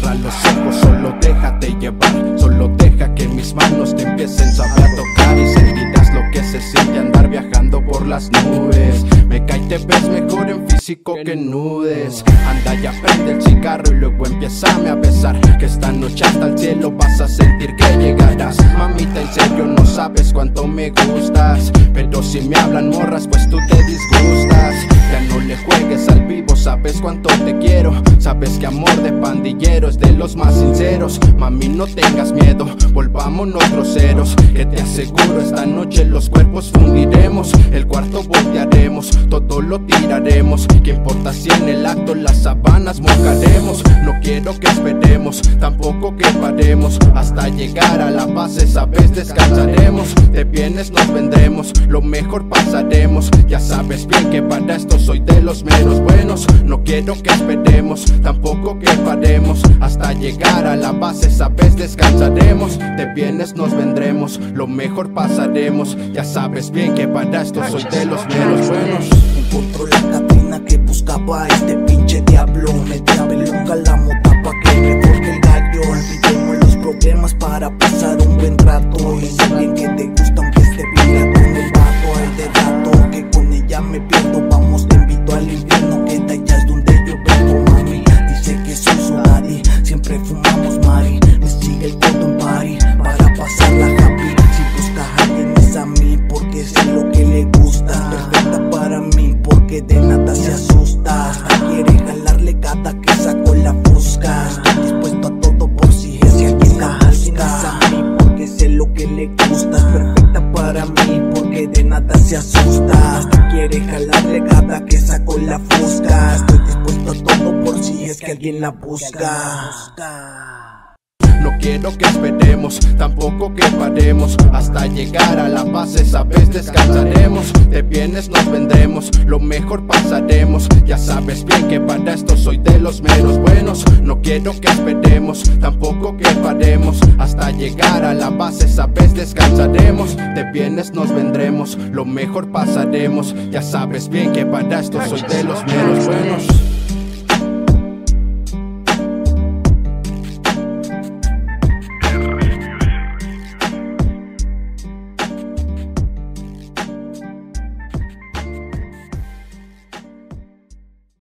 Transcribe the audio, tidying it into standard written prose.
Cierra los ojos, solo déjate llevar. Solo deja que mis manos te empiecen a tocar y sentirás lo que se siente andar viajando por las nubes. Me cae, te ves mejor en físico que en nudes. Anda y prende el cigarro y luego empiézame a besar, que esta noche hasta el cielo vas a sentir que llegarás. Mamita, en serio no sabes cuánto me gustas, pero si me hablan morras pues tú te disgustas. Ya no le juegues al vivo, sabes cuánto te quiero. Sabes que amor de pandillero es de los más sinceros. Mami, no tengas miedo, volvámonos groseros, que te aseguro esta noche los cuerpos fundiremos. El cuarto voltearemos, todo lo tiraremos. ¿Qué importa si en el acto las sábanas mojaremos? No quiero que esperemos, tampoco que paremos. Hasta llegar a la base esa vez descansaremos. De bienes nos vendremos, lo mejor pasaremos. Ya sabes bien que para esto soy de los menos buenos. No quiero que esperemos, tampoco que paremos. Hasta llegar a la base esa vez descansaremos. De bienes nos vendremos, lo mejor pasaremos. Ya sabes bien que para esto soy de los menos buenos. Encontró la Catrina que buscaba a este pinche diablo. Metía beluga la mota pa' que me forje el gallo. Olvidemos los problemas para pasar un buen rato. Y sé bien que te gusta aunque esté vira con el vato. Hay de rato que con ella me pierdo. Vamos, te invito al infierno, que de allá es donde yo vengo, mami. Dice que soy su daddy, siempre fumamos mari. Me sigue el coto en party para pasarla happy. Si buscas a alguien es a mí, porque sé lo que le gusta. Perfecta para mí, porque de nada se asusta. Hasta quiere jalarle cada que saco la fusca. Estoy dispuesto a todo por si es que alguien la busca. Es a mí, porque sé lo que le gusta. Es perfecta para mí, porque de nada se asusta. Hasta quiere jalarle cada que saco la fusca. Estoy dispuesto a todo por si es que alguien la busca. No quiero que esperemos, tampoco que paremos. Hasta llegar a la base esa vez descansaremos. De bienes nos vendremos, lo mejor pasaremos. Ya sabes bien que para esto soy de los menos buenos. No quiero que esperemos, tampoco que paremos. Hasta llegar a la base esa vez descansaremos. De bienes nos vendremos, lo mejor pasaremos. Ya sabes bien que para esto soy de los menos buenos.